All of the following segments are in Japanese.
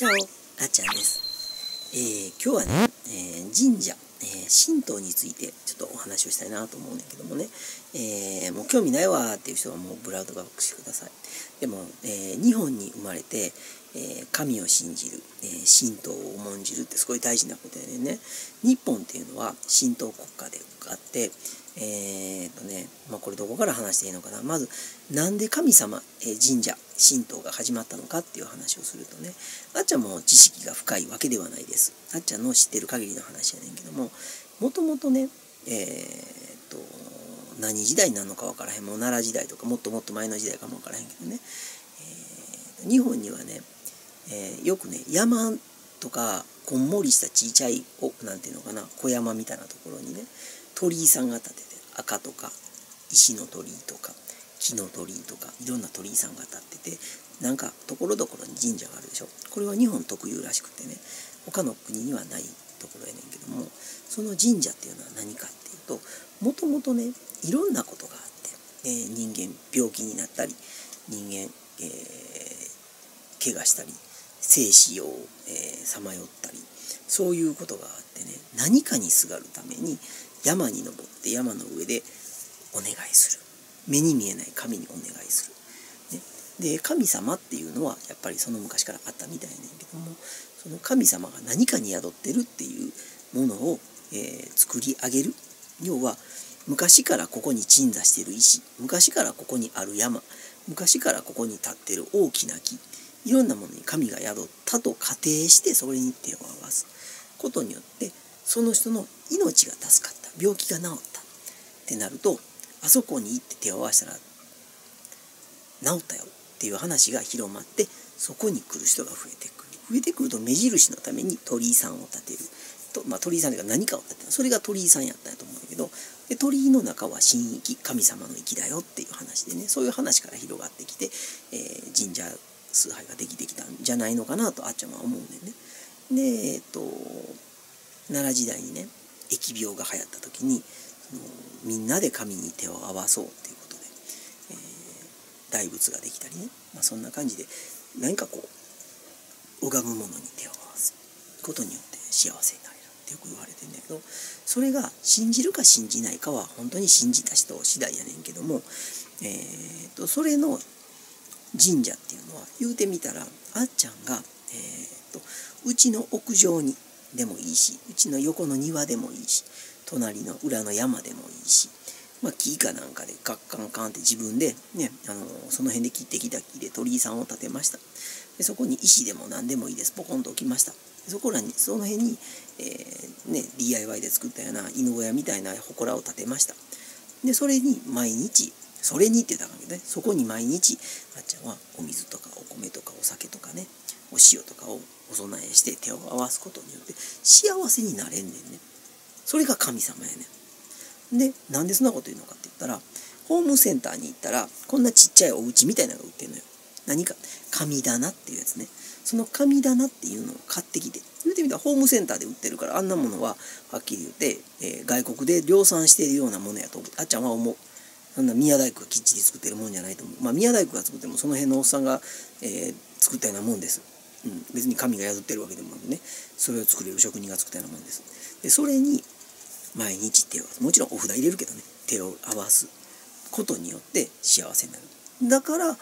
チャオ、あっちゃんです。今日はね、神社、神道についてちょっとお話をしたいなと思うねんけどもね、もう興味ないわっていう人はもうブラウドバックしてください。でも、日本に生まれて、神を信じる、神道を重んじるってすごい大事なことやねんね。日本っていうのは神道国家であって、これどこから話していいのかな。まずなんで神様、神社神道が始まったのかっていう話をするとね、あっちゃんも知識が深いわけではないです。あっちゃんの知ってる限りの話やねんけども、もともとね、何時代になるのか分からへん。もう奈良時代とかもっともっと前の時代かも分からへんけどね、日本にはね、よくね山とかこんもりしたちいちゃいなんていうのかな、小山みたいなところにね鳥居さんが立てて、赤とか石の鳥居とか木の鳥居とかいろんな鳥居さんが立ってて、なんかところどころに神社があるでしょ。これは日本特有らしくてね、他の国にはないところやねんけども、その神社っていうのは何かっていうと、もともとねいろんなことがあって、人間病気になったり、人間、怪我したり、生死をさまよったり、そういうことがあってね、何かにすがるために山に登って山の上でお願いする。目に見えない神にお願いする、ね、で神様っていうのはやっぱりその昔からあったみたいねんけども、その神様が何かに宿ってるっていうものを、作り上げる。要は昔からここに鎮座している石、昔からここにある山、昔からここに立っている大きな木、いろんなものに神が宿ったと仮定して、それに手を合わすことによってその人の命が助かった、病気が治ったってなると、あそこに行って手を合わせたら治ったよっていう話が広まって、そこに来る人が増えてくると、目印のために鳥居さんを建てると、鳥居さんが何かを建てる、それが鳥居さんやったんやと思うんだけど、で鳥居の中は神域、神様の域だよっていう話でね、そういう話から広がってきて、神社崇拝ができてきたんじゃないのかなとあっちゃんは思うねんね。で奈良時代にね疫病が流行った時に、みんなで神に手を合わそうっていうことで、大仏ができたりね、そんな感じで何かこう拝むものに手を合わすことによって幸せになれるってよく言われてんだけど、それが信じるか信じないかは本当に信じた人次第やねんけども、それの神社っていうのは言うてみたら、あっちゃんが、うちの屋上にでもいいし、うちの横の庭でもいいし、隣の裏の山でもいいし、木かなんかでカッカンカンって自分でね、その辺で切ってきた木で鳥居さんを建てました。でそこに石でも何でもいいです、ポコンと置きました。その辺に、DIY で作ったような犬小屋みたいな祠を建てました。でそれにって言ったらあかんけどね、そこに毎日あっちゃんはお水とかお米とかお酒とかね、お塩とかをお供えして手を合わすことによって幸せになれんねんね。それが神様やねん。でなんでそんなこと言うのかって言ったら、ホームセンターに行ったらこんなちっちゃいお家みたいなのが売ってるのよ。何か神棚っていうやつね。その神棚っていうのを買ってきて、言うてみたらホームセンターで売ってるから、あんなものははっきり言って、外国で量産しているようなものやとあっちゃんは思う。そんな宮大工がきっちり作ってるもんじゃないと思う。宮大工が作ってもその辺のおっさんが、作ったようなもんです。別に神が宿ってるわけでもなくね、それを作れる職人が作ったようなもんです。でそれに毎日手を合わす、もちろんお札入れるけどね、手を合わすことによって幸せになる。だから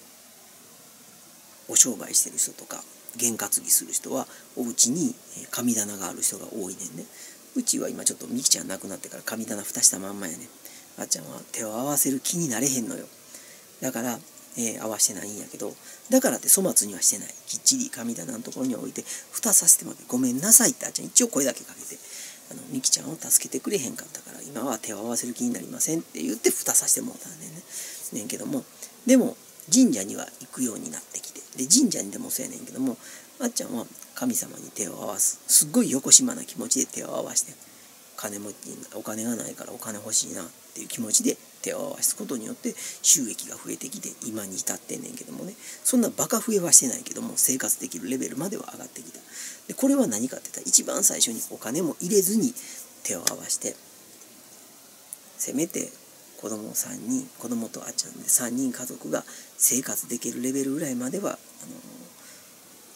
お商売してる人とか験担ぎする人はお家に神棚がある人が多いねんね。うちは今ちょっとみきちゃん亡くなってから神棚蓋したまんまやねん。あっちゃんは手を合わせる気になれへんのよ。だから、合わしてないんやけど、だからって粗末にはしてない。きっちり神棚のところに置いて蓋させてもらって、ごめんなさいってあっちゃん一応声だけかけて、みきちゃんを助けてくれへんかったから今は手を合わせる気になりませんって言って蓋させてもらったんだよねんけども、でも神社には行くようになってきて、で神社にでもそうやねんけども、あっちゃんは神様に手を合わす、すっごいよこしまな気持ちで手を合わして、お金がないからお金欲しいなっていう気持ちで手を合わすことによって収益が増えてきて今に至ってんねんけどもね、そんなバカ増えはしてないけども生活できるレベルまでは上がってきた。でこれは何かって言ったら、一番最初にお金も入れずに手を合わして、せめて子供とあっちゃんで3人家族が生活できるレベルぐらいまでは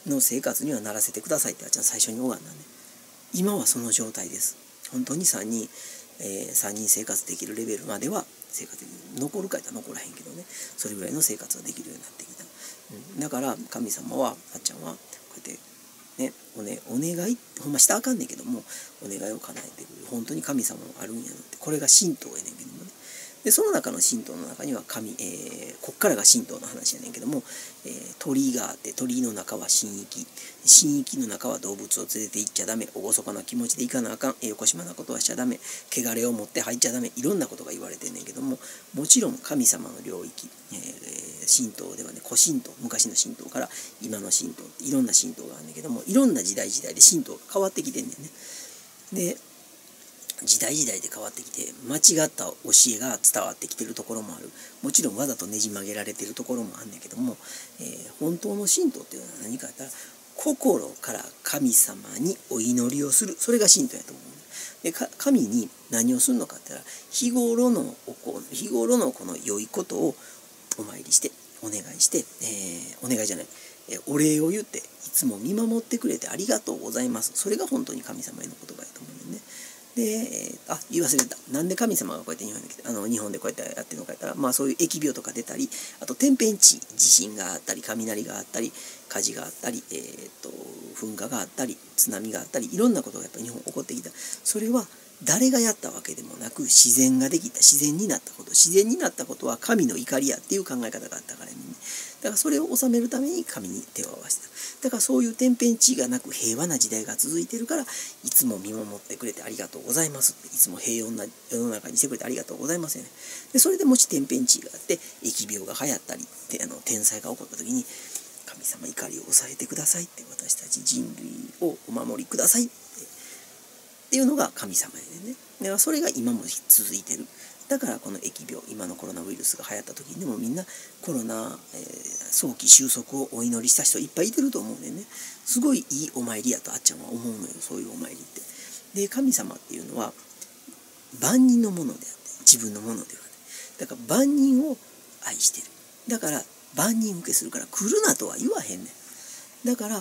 の生活にはならせてくださいってあっちゃん最初に拝んだね。今はその状態です。本当に3人生活できるレベルまでは生活残るかいったら残らへんけどね、それぐらいの生活はできるようになってきた。だから神様はあっちゃんはこうやってね、お願いほんましたらあかんねんけども、お願いを叶えてくる本当に神様もあるんやなって、これが神道やねんけどもね。でその中の神道の中にはこっからが神道の話やねんけども、鳥居があって、鳥居の中は神域、神域の中は動物を連れて行っちゃダメ、厳かな気持ちで行かなあかん、よこしまなことはしちゃダメ、汚れを持って入っちゃダメ、いろんなことが言われてんねんけども、もちろん神様の領域、神道ではね、古神道、昔の神道から今の神道、いろんな神道があるんだけども、いろんな時代で神道が変わってきてんねんね。で時代で変わってきて、間違った教えが伝わってきてるところもある。もちろんわざとねじ曲げられてるところもあるんだけども、本当の神道っていうのは何かというと、心から神様にお祈りをする、それが神道やと思う。で神に何をするのかって言ったら、日頃のこの良いことをお参りしてお願いして、お願いじゃない、お礼を言って、いつも見守ってくれてありがとうございます。それが本当に神様への言葉やと思うんだよね。で言い忘れた。なんで神様がこうやって日本でこうやってやってるのかやったら、そういう疫病とか出たり、あと天変地異、地震があったり、雷があったり、火事があったり、噴火があったり、津波があったり、いろんなことがやっぱり日本起こってきた。それは誰がやったわけでもなく、自然ができた、自然になったことは神の怒りやっていう考え方があったからね。だからそれを収めるために神に手を合わせた。だからそういう天変地異がなく平和な時代が続いてるから、いつも見守ってくれてありがとうございますって、いつも平穏な世の中にしてくれてありがとうございますよね。でそれでもし天変地異があって疫病が流行ったり天災が起こった時に、神様怒りを抑えてくださいって、私たち人類をお守りくださいっていうのが神様やね。だからそれが今も続いてる。だからこの疫病、今のコロナウイルスが流行った時にでもみんなコロナ、早期収束をお祈りした人いっぱいいてると思うんでね。すごいいいお参りやとあっちゃんは思うのよ、そういうお参りって。で神様っていうのは万人のものであって自分のものではない。だから万人を愛してる。だから万人受けするから来るなとは言わへんねん。だから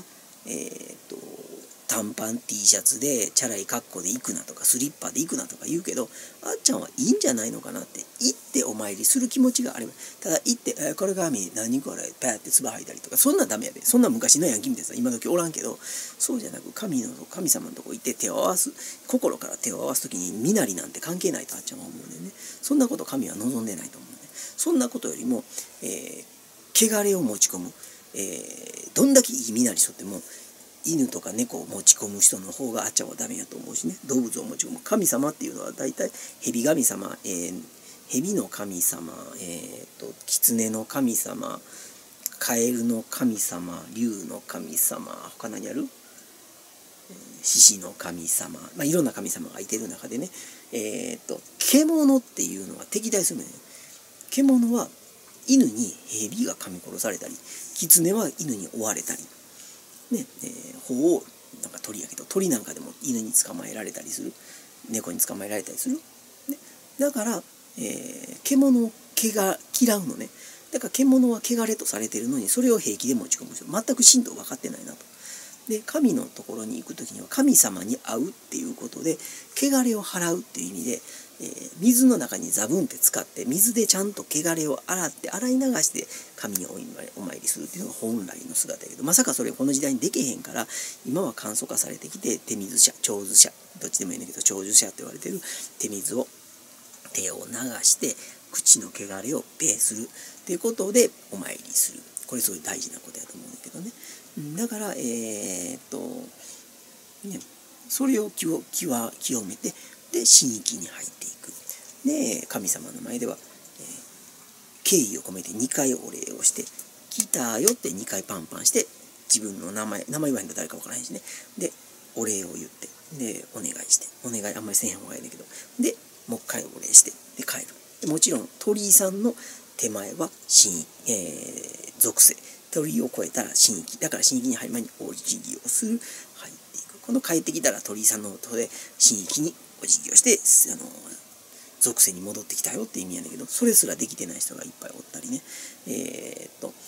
短パン T シャツでチャラい格好で行くなとか、スリッパで行くなとか言うけど、あっちゃんはいいんじゃないのかなって、行ってお参りする気持ちがあれば。ただ行って、これ神何これパーって唾吐いたりとか、そんなんダメやで。そんな昔のヤンキーみたいなさ、今時おらんけど、そうじゃなく神様のとこ行って手を合わす、心から手を合わす時に身なりなんて関係ないとあっちゃんは思うんだよね。そんなこと神は望んでないと思うね。そんなことよりも、汚れを持ち込む、どんだけいい身なりしとっても犬とか猫を持ち込む人の方があっちゃんはダメやと思うしね。動物を持ち込む神様っていうのは大体蛇神様、蛇の神様、狐の神様、カエルの神様、竜の神様、他何ある？獅子の神様、いろんな神様がいてる中でね、獣っていうのは敵対するのよ。獣は犬に蛇が噛み殺されたり、狐は犬に追われたりね、頬をなんか鳥やけど、鳥なんかでも犬に捕まえられたりする、猫に捕まえられたりする、ね、だから、獣を嫌うのね。だから獣は汚れとされているのに、それを平気で持ち込む人、全く神道分かってないなと。で神のところに行く時には神様に会うっていうことで、汚れを払うっていう意味で、水の中にザブンって使って水でちゃんと汚れを洗い流して神にお参りするっていうのが本来の姿やけど、まさかそれこの時代にできへんから、今は簡素化されてきて、手水舎、長寿舎、どっちでもいいんだけど長寿舎って言われてる手水を手を流して口の汚れをペーするっていうことでお参りする。これすごい大事なことやと思うんだけどね。だからそれを清めて、で神域に入っていく。で神様の前では、敬意を込めて2回お礼をして、来たよって2回パンパンして、自分の名前言わへんと誰か分からへんしね。でお礼を言って、でお願いして、お願いあんまりせんへん方がいいんだけど、でもう一回お礼してで帰る。でもちろん鳥居さんの手前は属性、鳥居を越えたら神域だから、神域に入る前にお辞儀をする、入っていく。この帰ってきたら鳥居さんの方で神域にお辞儀をして、属性に戻ってきたよって意味やねんけど、それすらできてない人がいっぱいおったりね。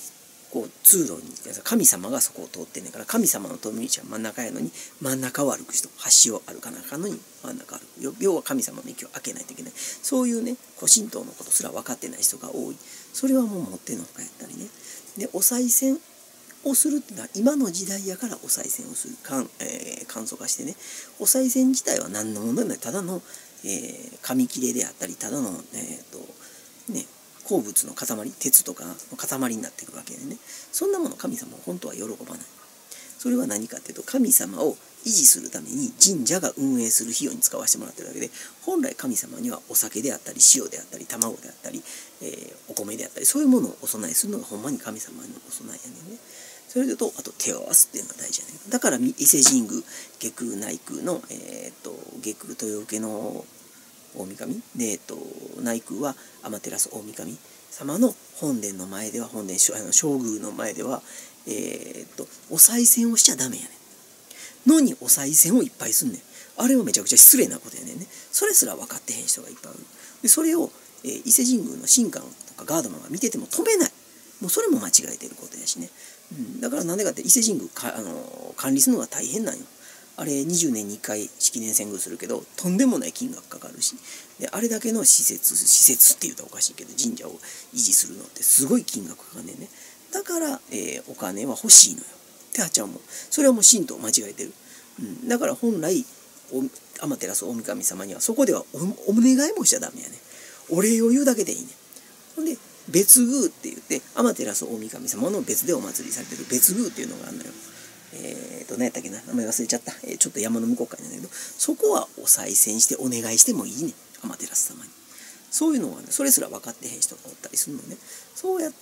こう通路に神様がそこを通ってんねんから、神様の通り道は真ん中やのに真ん中を歩く人、橋を歩かなあかんのに真ん中歩く、要は神様の道を開けないといけない、そういうね古神道のことすら分かってない人が多い。それはもうもってのほかやったりね。でお賽銭をするっていうのは今の時代やからお賽銭をする簡素化してね、お賽銭自体は何のものでもない、ただの、紙切れであったり、ただの、鉱物の塊、鉄とかの塊になっていくわけでね、そんなもの神様は本当は喜ばない。それは何かっていうと、神様を維持するために神社が運営する費用に使わせてもらってるわけで、本来神様にはお酒であったり塩であったり卵であったり、お米であったり、そういうものをお供えするのがほんまに神様のお供えやねんね。それとあと手を合わすっていうのが大事やねん。だから伊勢神宮外宮内宮の、外宮豊受の大神で、内宮は天照大神様の本殿の前では、正宮の前では、お賽銭をしちゃダメやねんのにお賽銭をいっぱいすんねん。あれはめちゃくちゃ失礼なことやねんね。それすら分かってへん人がいっぱいいる。でそれを、伊勢神宮の神官とかガードマンが見てても止めない。もうそれも間違えてることやしね、だからなんでかって伊勢神宮管理するのが大変なんよ。あれ20年に1回式年遷宮するけど、とんでもない金額かかるし、であれだけの施設って言うとおかしいけど神社を維持するのってすごい金額かかんねんね。だから、お金は欲しいのよってあっちゃうもん。それはもう神道間違えてる、だから本来天照大神様にはそこでは お願いもしちゃダメやね。お礼を言うだけでいいね。ほんで別宮って言って天照大神様の別でお祭りされてる別宮っていうのがあるのよ。何やったっけな、名前忘れちゃった、ちょっと山の向こう側なんだけど、そこはお賽銭してお願いしてもいいね、天照様に。そういうのはね、それすら分かってへん人がおったりするのね。そうやって、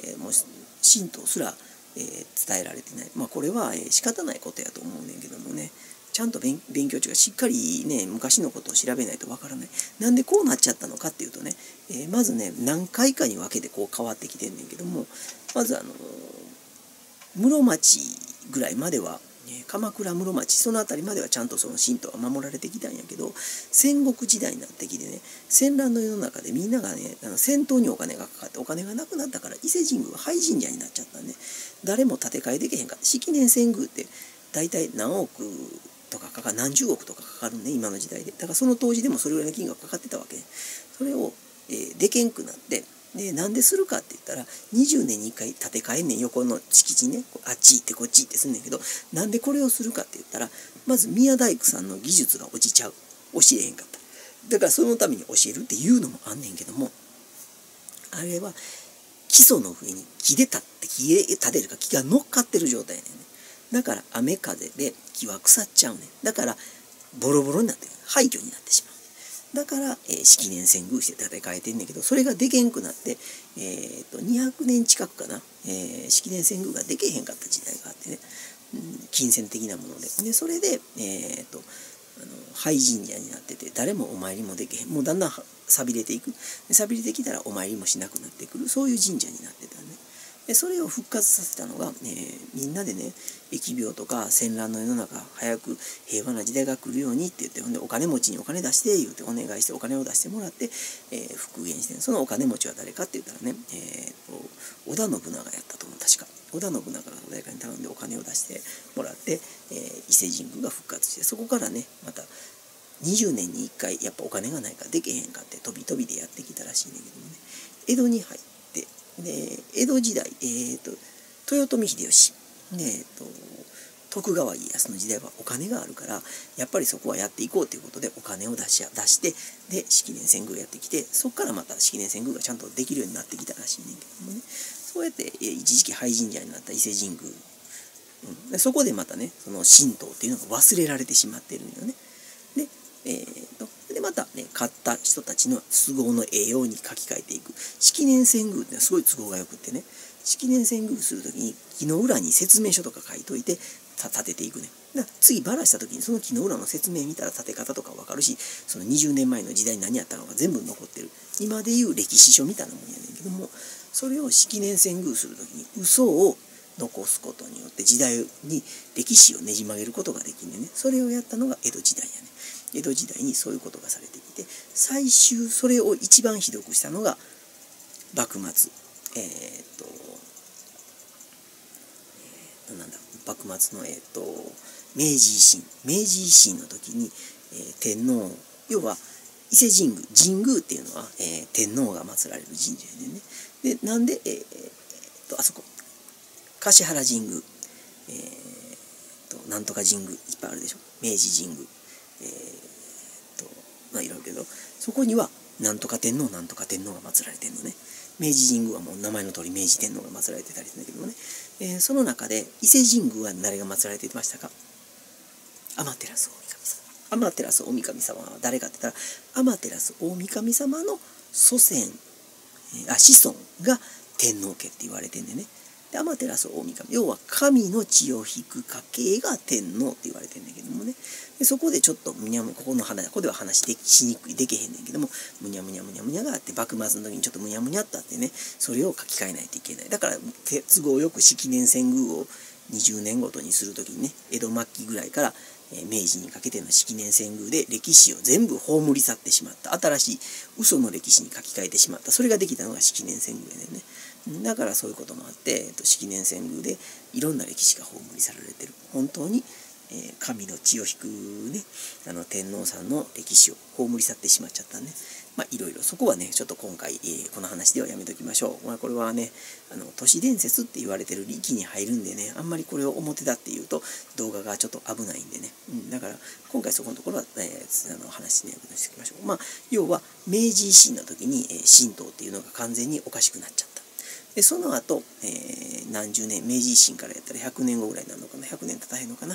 もう神道すら、伝えられてない。まあこれは、仕方ないことやと思うねんけどもね、ちゃんと勉強中がしっかりね昔のことを調べないとわからない。なんでこうなっちゃったのかっていうとね、まずね何回かに分けてこう変わってきてんねんけども、まず室町ぐらいまでは、鎌倉室町その辺りまではちゃんとその神道は守られてきたんやけど、戦国時代になってきてね、戦乱の世の中でみんながね戦闘にお金がかかってお金がなくなったから伊勢神宮は廃神社になっちゃったんで、誰も建て替えできへんかった。式年遷宮って大体何億とか何十億とかかかるね今の時代で。だからその当時でもそれぐらいの金額かかってたわけ。それを、でけんくなって、でなんでするかって言ったら20年に1回建て替えんねん。横の敷地ね、あっち行ってこっち行ってすんねんけど、なんでこれをするかって言ったら、まず宮大工さんの技術が落ちちゃう、教えへんかった。だからそのために教えるっていうのもあんねんけども、あれは基礎の上に木で建てるか木が乗っかってる状態やねんね。だから雨風で木は腐っちゃうねん。だからボロボロになって廃墟になってしまう。だから、式年遷宮して建て替えてんねんけど、それがでけんくなって、200年近くかな、式年遷宮がでけへんかった時代があってね、金銭的なもので、それで、廃神社になってて誰もお参りもできへん。もうだんだん錆びれていく。錆びれてきたらお参りもしなくなってくる、そういう神社になってたんで、それを復活させたのが、みんなでね疫病とか戦乱の世の中早く平和な時代が来るようにって言って、ほんでお金持ちにお金出して言うてお願いしてお金を出してもらって、復元して、そのお金持ちは誰かって言ったらね、織田信長やったと思う。確か織田信長が誰かに頼んでお金を出してもらって、伊勢神宮が復活して、そこからねまた20年に1回やっぱお金がないからできへんかって飛び飛びでやってきたらしいんだけどもね、江戸に入ってで江戸時代、豊臣秀吉、徳川家康の時代はお金があるから、やっぱりそこはやっていこうということでお金を出してで式年遷宮やってきて、そこからまた式年遷宮がちゃんとできるようになってきたらしいねんけどもね、そうやって、一時期廃神社になった伊勢神宮、でそこでまたねその神道っていうのが忘れられてしまってるんよね。でまたね買った人たちの都合の栄養に書き換えていく。式年遷宮ってのはすごい都合がよくってね、式年遷宮する時に木の裏に説明書とか書いといて立てていくね。だから次バラした時にその木の裏の説明見たら立て方とか分かるし、その20年前の時代に何やったのか全部残ってる。今でいう歴史書みたいなもんやねんけども、それを式年遷宮する時に嘘を残すことによって時代に歴史をねじ曲げることができるんでね、それをやったのが江戸時代やね。江戸時代にそういうことがされてきて、最終それを一番ひどくしたのが幕末、 なんだ幕末の明治維新の時に、天皇、要は伊勢神宮っていうのは、天皇が祀られる神社やねんね。でなんで、あそこ橿原神宮、なんとか神宮いっぱいあるでしょ。明治神宮、まあいろいろけど、そこにはなんとか天皇が祀られてんのね。明治神宮はもう名前の通り明治天皇が祀られてたりするんだけどもね、その中で伊勢神宮は誰が祀られてましたか？天照大神様。天照大神様は誰かって言ったら、天照大神様の子孫が天皇家って言われてんでね。で天照大神、要は神の血を引く家系が天皇って言われてんだけどもね。でそこでちょっとここでは話できへんねんけども、むにゃがあって、幕末の時にちょっとむにゃってあってね、それを書き換えないといけない。だから都合よく式年遷宮を20年ごとにする時にね、江戸末期ぐらいから明治にかけての式年遷宮で歴史を全部葬り去ってしまった、新しい嘘の歴史に書き換えてしまった、それができたのが式年遷宮やねんね。だからそういうこともあって、式年遷宮でいろんな歴史が葬り去られてる。本当に、神の血を引くね、天皇さんの歴史を葬り去ってしまっちゃったね。まあいろいろそこはね、ちょっと今回、この話ではやめときましょう。まあこれはね、都市伝説って言われてる域に入るんでね、あんまりこれを表だっていうと動画がちょっと危ないんでね。だから今回そこのところは、話ね、しておきましょう。まあ要は明治維新の時に、神道っていうのが完全におかしくなっちゃった。でその後、何十年、明治維新からやったら100年後ぐらいになるのかな、100年経たへんのかな、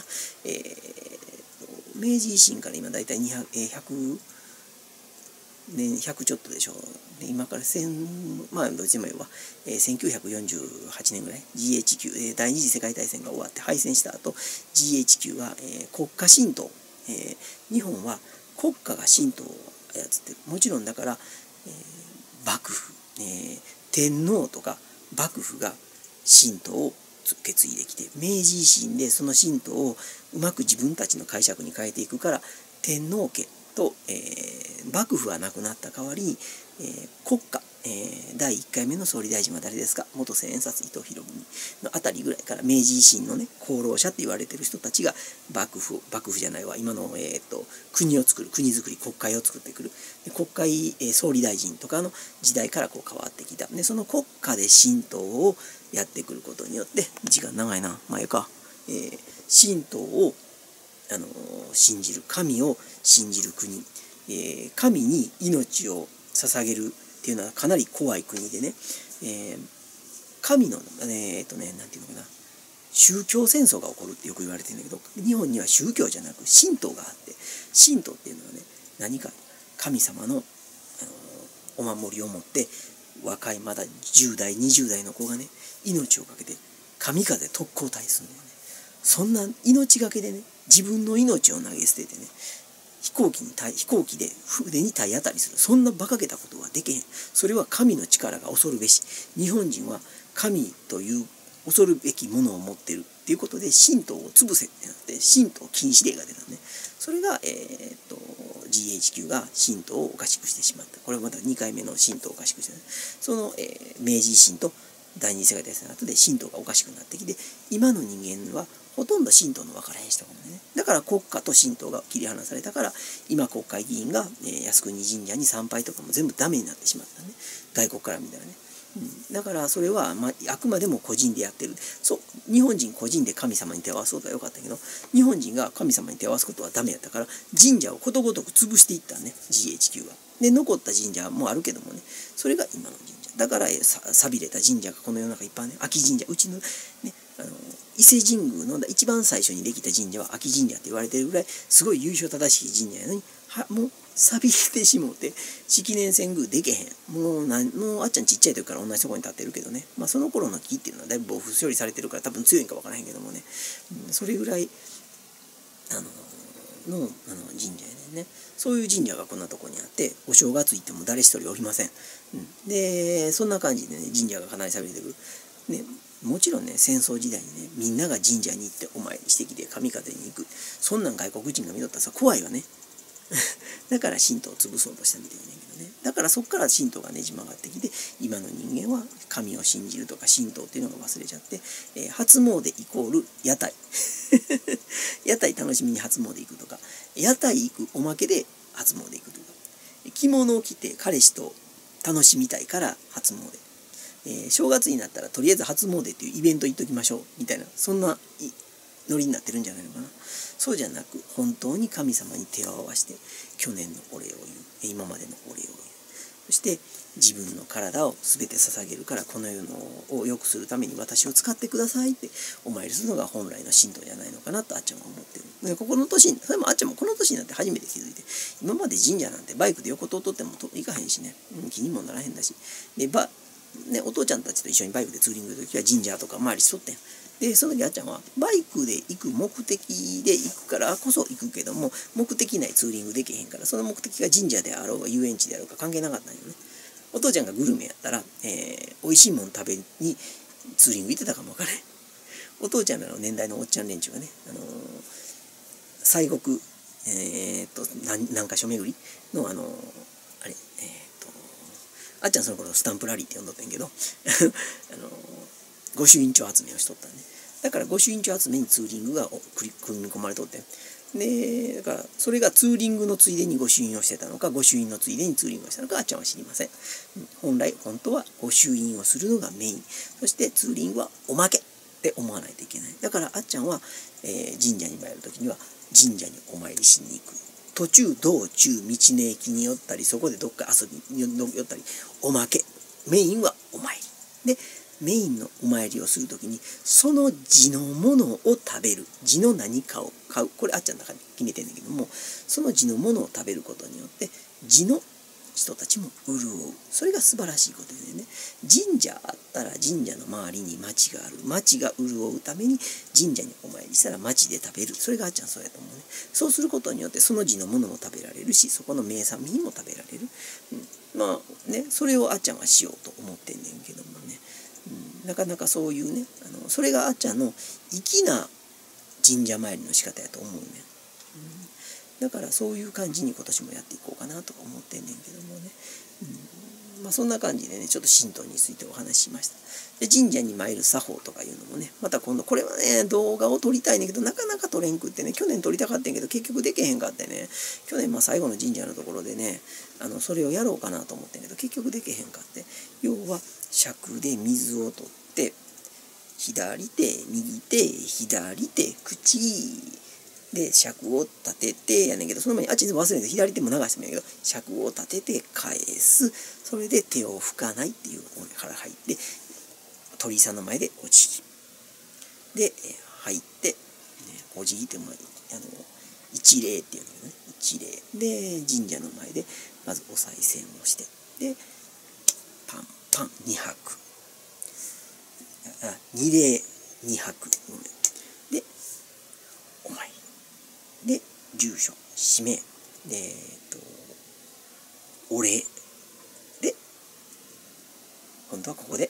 明治維新から今だいたい100年、100ちょっとでしょう。で今からまあどっちでもいいわ、1948年ぐらい GHQ、第二次世界大戦が終わって敗戦した後 GHQ は、国家神道、日本は国家が神道を操ってる。もちろんだから、幕府、天皇とか幕府が神道を受け継いできて、明治維新でその神道をうまく自分たちの解釈に変えていくから、天皇家と、幕府はなくなった代わりに、国家、第1回目の総理大臣は誰ですか？元千円札伊藤博文のあたりぐらいから明治維新のね、功労者って言われてる人たちが幕府じゃないわ、今の、国を作る、国づくり、国会を作ってくる。で国会、総理大臣とかの時代からこう変わってきた。でその国家で神道をやってくることによって、時間長いな、前か、神道を信じる、神を信じる国、神に命を捧げるっていうのはかなり怖い国でね、神のなんていうのかな、宗教戦争が起こるってよく言われてるんだけど、日本には宗教じゃなく神道があって、神道っていうのはね、何か神様の、お守りを持って若いまだ10代20代の子がね、命をかけて神風特攻隊するんだよね。そんな命がけでね、自分の命を投げ捨ててね、飛行機で船に体当たりする、そんな馬鹿げたことはできへん。それは神の力が恐るべし。日本人は神という恐るべきものを持ってるっていうことで、神道を潰せってなって神道禁止令が出たね。それが、GHQ が神道をおかしくしてしまった。これはまた2回目の神道をおかしくして、ね、その、明治維新と第二次世界大戦の後で神道がおかしくなってきて、今の人間はほとんど神道の分からへん人がね。だから国家と神道が切り離されたから、今国会議員が、靖国神社に参拝とかも全部ダメになってしまったね。外国から見たらね。だからそれは、あくまでも個人でやってる。そう、日本人個人で神様に手を合わすことはよかったけど、日本人が神様に手を合わすことはダメやったから、神社をことごとく潰していったね、GHQ は。で残った神社もあるけどもね、それが今の神社だから、寂れた神社がこの世の中いっぱいね、秋神社、うちのね、伊勢神宮の一番最初にできた神社は秋神社って言われてるぐらいすごい由緒正しい神社やのに、もう錆びれてしもうて式年遷宮できへん。もうあっちゃんちっちゃい時から同じとこに立ってるけどね、その頃の木っていうのはだいぶ防腐処理されてるから多分強いんか分からへんけどもね、それぐらいの神社やねんね。そういう神社がこんなとこにあって、お正月行っても誰一人おりません。でそんな感じでね、神社がかなり錆びれてる。ね、もちろんね、戦争時代にね、みんなが神社に行ってお参りしてきて神風に行く、そんなん外国人が見とったらさ怖いわね。 だから神道を潰そうとしたみたいなんだけどね。だからそこから神道がねじ曲がってきて、今の人間は神を信じるとか神道っていうのが忘れちゃって、初詣イコール屋台屋台楽しみに初詣行くとか、屋台行くおまけで初詣行くとか、着物を着て彼氏と楽しみたいから初詣、正月になったらとりあえず初詣っていうイベント行っときましょうみたいな、そんなノリになってるんじゃないのかな。そうじゃなく、本当に神様に手を合わせて去年のお礼を言う、今までのお礼を言う、そして自分の体を全て捧げるから、この世のを良くするために私を使ってくださいってお参りするのが本来の神道じゃないのかなとあっちゃんは思ってる。でここの年、それもあっちゃんもこの年になって初めて気づいて、今まで神社なんてバイクで横通っても行かへんしね、気にもならへんだし、でお父ちゃんたちと一緒にバイクでツーリングの時は神社とか回りしとってん。でその時あっちゃんはバイクで行く目的で行くからこそ行くけども、目的ないツーリングできへんから、その目的が神社であろうが遊園地であろうか関係なかったんよね。お父ちゃんがグルメやったら、美味しいもの食べにツーリング行ってたかもわからへん。お父ちゃんらの年代のおっちゃん連中がね、西国何か所巡りのあっちゃんその頃スタンプラリーって呼んどったんやけど御朱印帳集めをしとったんで、だから御朱印帳集めにツーリングが組み込まれとって、でだからそれがツーリングのついでに御朱印をしてたのか、御朱印のついでにツーリングをしたのかあっちゃんは知りません。本当は御朱印をするのがメイン、そしてツーリングはおまけって思わないといけない。だからあっちゃんは、神社に参る時には神社にお参りしに行く、途中道中道の駅に寄ったり、そこでどっか遊びに寄ったり、おまけ、メインはお参りで、メインのお参りをするときにその地のものを食べる、地の何かを買う、これあっちゃんの中で決めてんだけども、その地のものを食べることによって地の人たちも潤う、それが素晴らしいことでね。神社あったら神社の周りに町がある、町が潤うために神社にお参りしたら町で食べる、それがあっちゃんそうやと思うね。そうすることによってその地のものも食べられるし、そこの名産品も食べられる、まあね、それをあっちゃんはしようと思ってんねんけどもね、なかなかそういうね、それがあっちゃんの粋な神社参りの仕方やと思うね、だからそういう感じに今年もやっていこうかなとか思ってんねんけどもね、そんな感じでね、ちょっと神道についてお話ししました。で神社に参る作法とかいうのもね、また今度これはね動画を撮りたいねんけどなかなか撮れんくってね、去年撮りたかったんけど結局できへんかってね、去年最後の神社のところでねそれをやろうかなと思ってんけど結局できへんかって、要は尺で水を取って左手右手左手口で尺を立ててやねんけど、その前にあっちで忘れて左手も流してもいいけど尺を立てて返す、それで手を拭かないっていう俺から入って鳥居さんの前でお辞儀で入って、お辞儀って一礼っていうのね、一礼で神社の前でまずお賽銭をして、でパンパン2拍、二礼2拍でお参りで住所氏名でお礼で本当はここで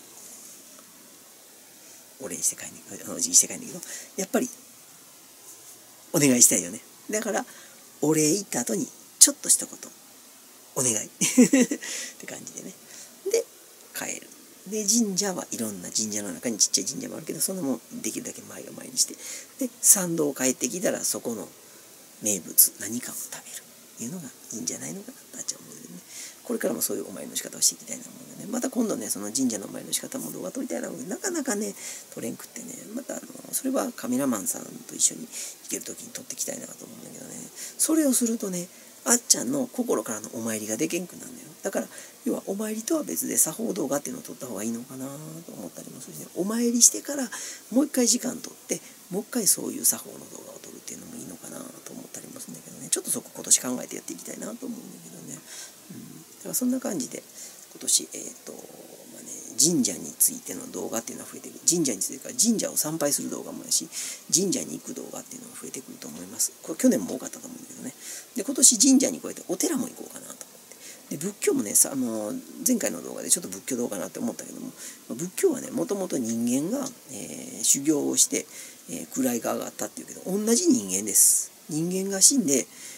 お礼して帰んねん、お辞儀して帰んねんけど、やっぱりお願いしたいよね。だからお礼言った後にちょっと一言お願いって感じでね、で帰る。で神社はいろんな神社の中にちっちゃい神社もあるけど、そのもできるだけ前を前にして、で参道帰ってきたらそこの名物何かを食べるっていうのがいいんじゃないのかなとあっちゃう思うのでね、これからもそういうお参りの仕方をしていきたいなと思うのでね、また今度ねその神社のお参りの仕方も動画撮りたいなと思うので、なかなかね撮れんくってね、またそれはカメラマンさんと一緒に行ける時に撮っていきたいなと思うんだけどね、それをするとねあっちゃんの心からのお参りができんくなるのよ。だから要はお参りとは別で作法動画っていうのを撮った方がいいのかなと思ったりもするし、ね、お参りしてからもう一回時間取ってもう一回そういう作法の動画を撮るっていうのもいいのかなと思ったりもするんだけどね、ちょっとそこ今年考えてやっていきたいなと思うんだけどね、だからそんな感じで今年神社についての動画っていうのは増えていく。神社についてから神社を参拝する動画もやし、神社に行く動画っていうのが増えてくると思います。これ去年も多かったと思うんだけどね。で今年神社にこうやってお寺も行こうかなと思って。で仏教もね前回の動画でちょっと仏教どうかなって思ったけども、仏教はねもともと人間が、修行をして、位が上がったっていうけど同じ人間です。人間が死んで、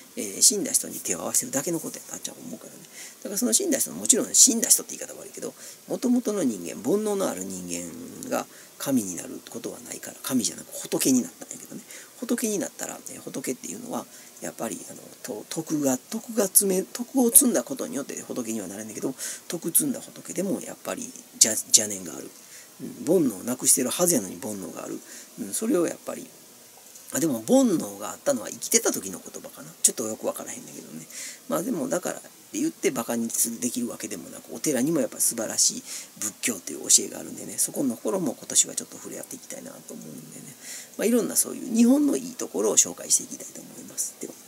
死んだ人に手を合わせるだけのことやとあっちゃん思うからね。だからその死んだ人もちろん死んだ人って言い方悪いけど、もともとの人間、煩悩のある人間が神になることはないから、神じゃなく仏になったんやけどね。仏になったら、仏っていうのはやっぱり徳を積んだことによって仏にはなれんだけど、徳積んだ仏でもやっぱり邪念がある、煩悩をなくしてるはずやのに煩悩がある、それをやっぱりでも煩悩があったのは生きてた時の言葉かな。ちょっとよく分からへんだけどね。でもだからって言ってバカにできるわけでもなく、お寺にもやっぱり素晴らしい仏教という教えがあるんでね、そこのところも今年はちょっと触れ合っていきたいなと思うんでね、いろんなそういう日本のいいところを紹介していきたいと思います。では。